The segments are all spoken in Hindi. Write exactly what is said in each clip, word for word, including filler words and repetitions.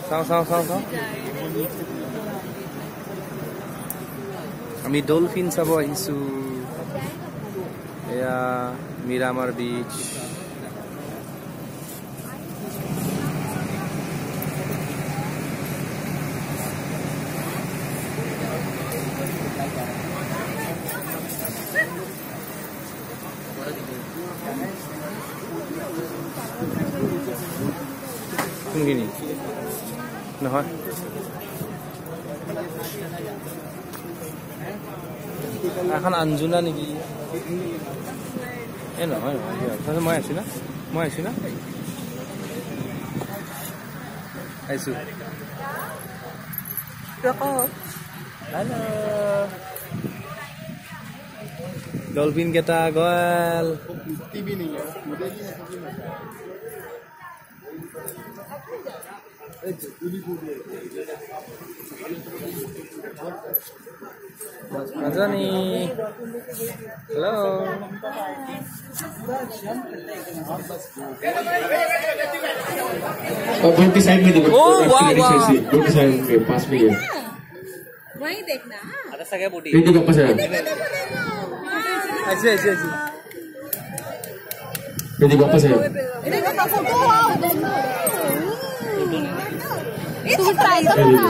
চাওঁ চাওঁ চাওঁ চাওঁ আমি ডলফিন চাব আহিছো এয়া মিৰামাৰ বিচ কোনখিনি নহয় এখন আঞ্জুনা নেকি এ নহয় নহয় মই আছো না মই আছো না আহিছো ডলফিন কেইটা গ'ল Mazani. Hello. Oh, go to side में देखो. Oh, wow, wow. Go to side में पास में है. वहीं देखना. ada सगळ्या बोटी. ये देखो पास है. ऐसे ऐसे ऐसे. ये देखो पास है. ये देखो फोटो. ये तो ट्राई करो ना.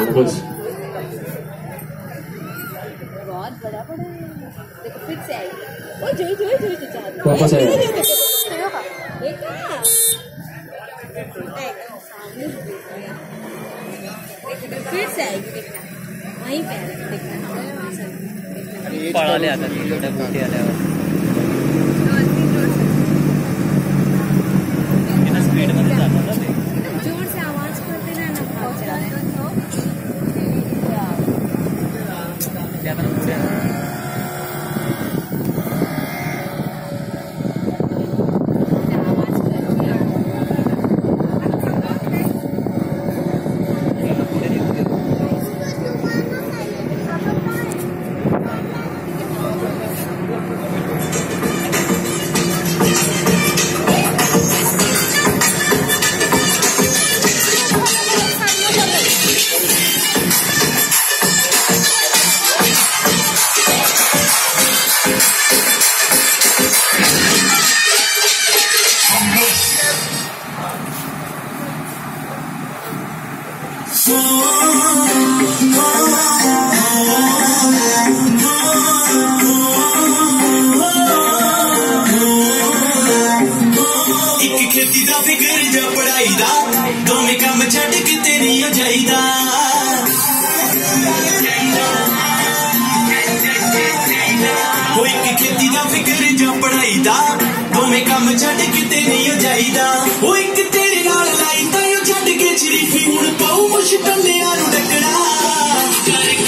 बहुत बड़ा बड़ा है. देखो फिर से आएगी. ओए जोई जोई जोई तो चाहती. वापस आएगा. ये क्या? फिर से आएगी देखना. वहीं पे देखना. पड़ा ले आता है लोटा बोटी आले और कितना स्पीड में जाता था देख. जोर से आवाज करते ना ना भाग जाए. क्या तरफ से Tell me how to